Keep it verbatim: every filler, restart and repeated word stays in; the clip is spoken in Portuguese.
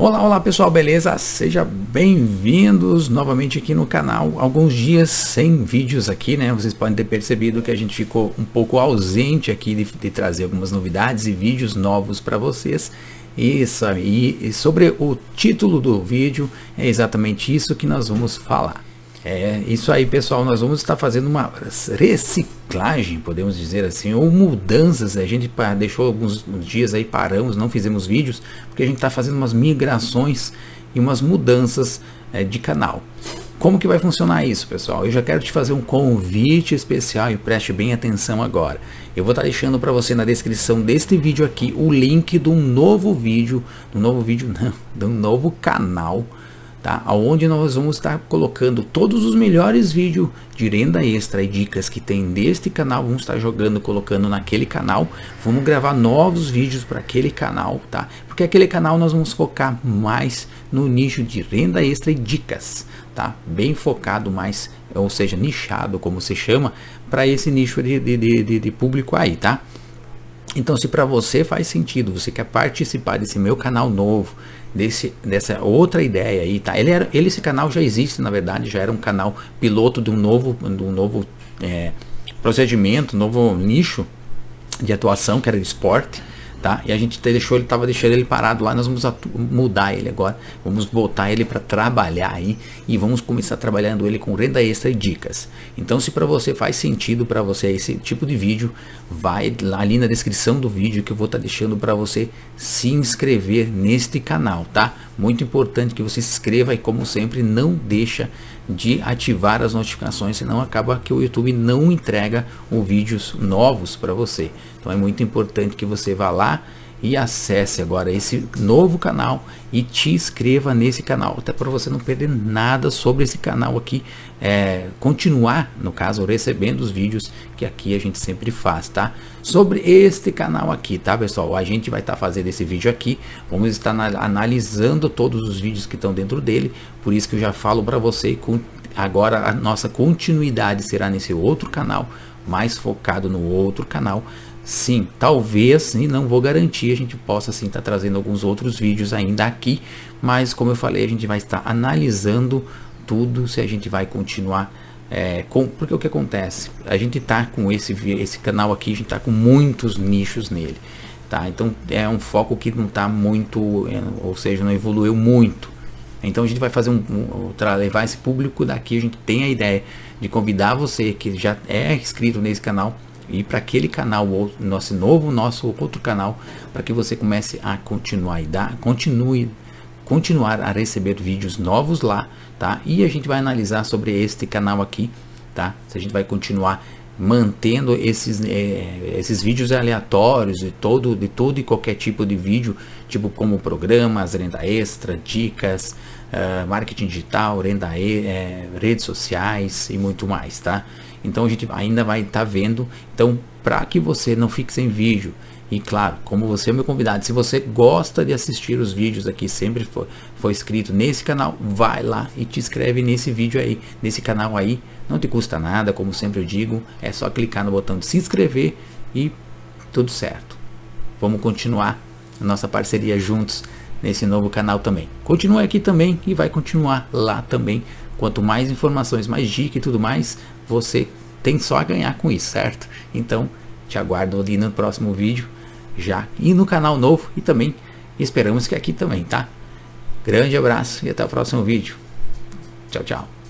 Olá, olá pessoal, beleza? Sejam bem-vindos novamente aqui no canal. Alguns dias sem vídeos aqui, né? Vocês podem ter percebido que a gente ficou um pouco ausente aqui de, de trazer algumas novidades e vídeos novos para vocês. Isso aí, e sobre o título do vídeo, é exatamente isso que nós vamos falar. É isso aí, pessoal, nós vamos estar fazendo uma reciclagem, podemos dizer assim, ou mudanças. A gente deixou alguns dias aí, paramos, não fizemos vídeos, porque a gente está fazendo umas migrações e umas mudanças é, de canal. Como que vai funcionar isso, pessoal? Eu já quero te fazer um convite especial e preste bem atenção agora. Eu vou estar deixando para você na descrição deste vídeo aqui o link de um novo vídeo, de um novo vídeo não, de um novo canal, tá? Onde nós vamos estar colocando todos os melhores vídeos de renda extra e dicas que tem neste canal. Vamos estar jogando, colocando naquele canal. Vamos gravar novos vídeos para aquele canal, tá? Porque aquele canal nós vamos focar mais no nicho de renda extra e dicas, tá? Bem focado mais, ou seja, nichado, como se chama, para esse nicho de, de, de, de público aí, tá? Então, se para você faz sentido, você quer participar desse meu canal novo, desse, dessa outra ideia aí, tá? Ele era, ele, esse canal já existe, na verdade, já era um canal piloto de um novo, de um novo é, procedimento, novo nicho de atuação, que era de esporte, tá? E a gente deixou ele, tava deixando ele parado lá. Nós vamos mudar ele agora, vamos botar ele para trabalhar aí e vamos começar trabalhando ele com renda extra e dicas. Então, se para você faz sentido para você esse tipo de vídeo, vai lá ali na descrição do vídeo que eu vou estar tá deixando para você se inscrever neste canal, tá? Muito importante que você se inscreva e, como sempre, não deixa de ativar as notificações, senão acaba que o YouTube não entrega os vídeos novos para você. Então é muito importante que você vá lá e acesse agora esse novo canal e te inscreva nesse canal, até para você não perder nada sobre esse canal aqui, é, continuar, no caso, recebendo os vídeos que aqui a gente sempre faz, tá? Sobre este canal aqui, tá, pessoal? A gente vai estar tá fazendo esse vídeo aqui, vamos estar analisando todos os vídeos que estão dentro dele, por isso que eu já falo para você, agora a nossa continuidade será nesse outro canal, mais focado no outro canal. Sim, talvez, sim, não vou garantir, a gente possa sim estar trazendo alguns outros vídeos ainda aqui, mas como eu falei, a gente vai estar analisando tudo, se a gente vai continuar é, com, porque o que acontece, a gente tá com esse, esse canal aqui, a gente tá com muitos nichos nele, tá? Então é um foco que não tá muito, é, ou seja, não evoluiu muito. Então a gente vai fazer um, um levar esse público daqui. A gente tem a ideia de convidar você que já é inscrito nesse canal e para aquele canal, ou nosso novo, nosso outro canal, para que você comece a continuar e dar, continue, continuar a receber vídeos novos lá, tá? E a gente vai analisar sobre este canal aqui, tá? Se a gente vai continuar mantendo esses é, esses vídeos aleatórios de todo de todo e qualquer tipo de vídeo, tipo como programas, renda extra, dicas, uh, marketing digital, renda e, é, redes sociais e muito mais, tá? Então a gente ainda vai estar tá vendo. Então, para que você não fique sem vídeo, e claro, como você é meu convidado, se você gosta de assistir os vídeos aqui, sempre foi, foi inscrito nesse canal, vai lá e te inscreve nesse vídeo aí, nesse canal aí. Não te custa nada, como sempre eu digo, é só clicar no botão de se inscrever e tudo certo. Vamos continuar a nossa parceria juntos nesse novo canal também. Continue aqui também e vai continuar lá também. Quanto mais informações, mais dicas e tudo mais, você tem só a ganhar com isso, certo? Então, te aguardo ali no próximo vídeo já e no canal novo, e também esperamos que aqui também, tá? Grande abraço e até o próximo vídeo. Tchau, tchau.